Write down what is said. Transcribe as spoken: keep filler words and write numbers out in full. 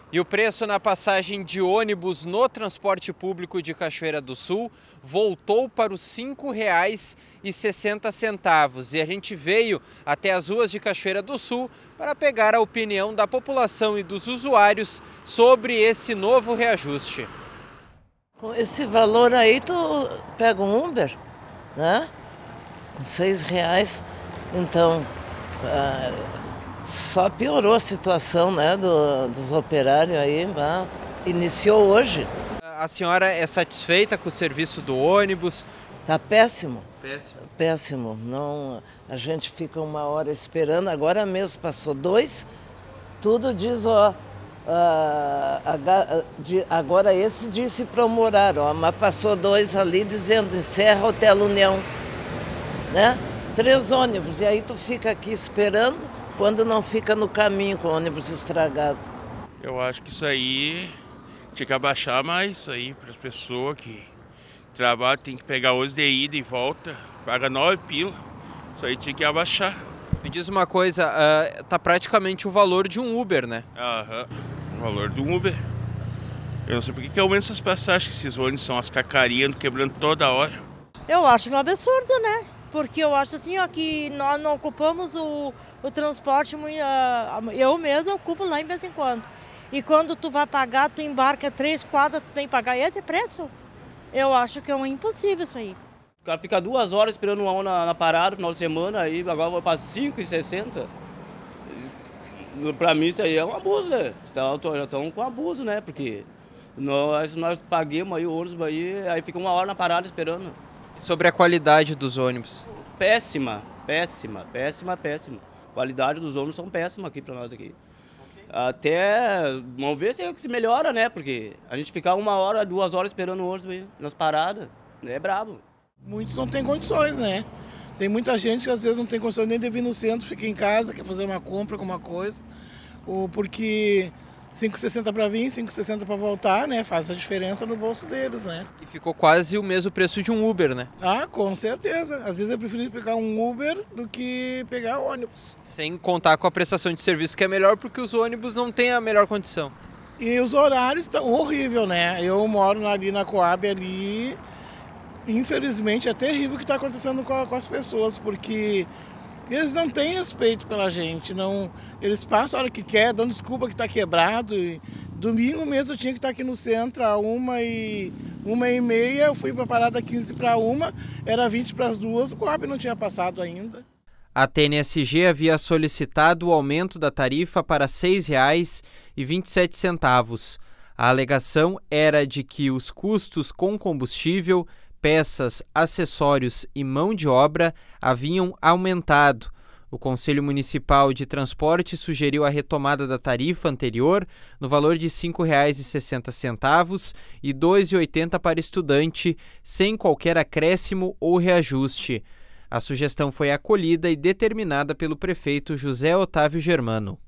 E o preço na passagem de ônibus no transporte público de Cachoeira do Sul voltou para os cinco reais e sessenta centavos. E a gente veio até as ruas de Cachoeira do Sul para pegar a opinião da população e dos usuários sobre esse novo reajuste. Com esse valor aí, tu pega um Uber, né? Com seis reais, então... Ah... Só piorou a situação, né, do, dos operários aí, ah, iniciou hoje. A senhora é satisfeita com o serviço do ônibus? Tá péssimo. Péssimo. Péssimo. Não, a gente fica uma hora esperando, agora mesmo passou dois, tudo diz, ó, ah, agora esse disse para o horário, ó, mas passou dois ali dizendo encerra Hotel União, né? Três ônibus, e aí tu fica aqui esperando, quando não fica no caminho com o ônibus estragado. Eu acho que isso aí tinha que abaixar mais isso aí para as pessoas que trabalham, tem que pegar hoje de ida e volta, paga nove pila, isso aí tinha que abaixar. Me diz uma coisa, uh, tá praticamente o valor de um Uber, né? Aham, o valor do Uber. Eu não sei por que que aumenta essas passagens, que esses ônibus são as cacarias quebrando toda hora. Eu acho que é um absurdo, né? Porque eu acho assim, ó, que nós não ocupamos o, o transporte, eu mesmo ocupo lá em vez em quando. E quando tu vai pagar, tu embarca três, quatro, tu tem que pagar esse preço? Eu acho que é um impossível isso aí. O cara fica duas horas esperando uma na, na parada, no final de semana, aí agora vai para cinco e sessenta. Para mim isso aí é um abuso, né? Já estão com abuso, né? Porque nós, nós paguemos aí o ônibus, aí, aí fica uma hora na parada esperando. Sobre a qualidade dos ônibus? Péssima, péssima, péssima, péssima. A qualidade dos ônibus são péssima aqui para nós aqui. Até, vamos ver se, se melhora, né? Porque a gente ficar uma hora, duas horas esperando o ônibus aí, nas paradas, é brabo. Muitos não têm condições, né? Tem muita gente que às vezes não tem condições nem de vir no centro, fica em casa, quer fazer uma compra, alguma coisa. Ou porque... cinco e sessenta para vir, cinco e sessenta para voltar, né? Faz a diferença no bolso deles, né? E ficou quase o mesmo preço de um Uber, né? Ah, com certeza. Às vezes é preferível pegar um Uber do que pegar ônibus. Sem contar com a prestação de serviço, que é melhor porque os ônibus não têm a melhor condição. E os horários estão horríveis, né? Eu moro ali na Coab ali, infelizmente é terrível o que está acontecendo com, a, com as pessoas, porque... eles não têm respeito pela gente, não, eles passam a hora que quer, dão desculpa que está quebrado. E domingo mesmo eu tinha que estar aqui no centro a uma e, uma e meia, eu fui para a parada quinze para uma, era vinte para as duas, o Coab não tinha passado ainda. A T N S G havia solicitado o aumento da tarifa para seis reais e vinte e sete centavos. A alegação era de que os custos com combustível, peças, acessórios e mão de obra haviam aumentado. O Conselho Municipal de Transporte sugeriu a retomada da tarifa anterior no valor de cinco reais e sessenta centavos e dois reais e oitenta centavos para estudante, sem qualquer acréscimo ou reajuste. A sugestão foi acolhida e determinada pelo prefeito José Otávio Germano.